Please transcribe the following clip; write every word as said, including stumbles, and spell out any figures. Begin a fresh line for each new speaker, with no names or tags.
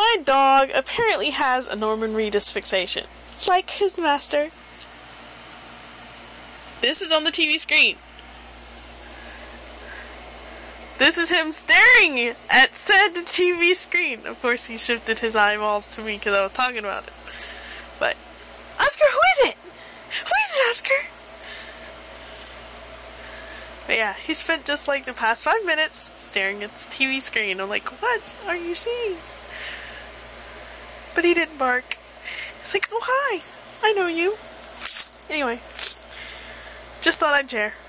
my dog apparently has a Norman Reedus fixation, like his master. This is on the T V screen. This is him staring at said T V screen. Of course, he shifted his eyeballs to me because I was talking about it. But, Oscar, who is it? Who is it, Oscar? But yeah, he spent just like the past five minutes staring at this T V screen. I'm like, what are you seeing? But he didn't bark. He's like, oh hi, I know you. Anyway, just thought I'd share.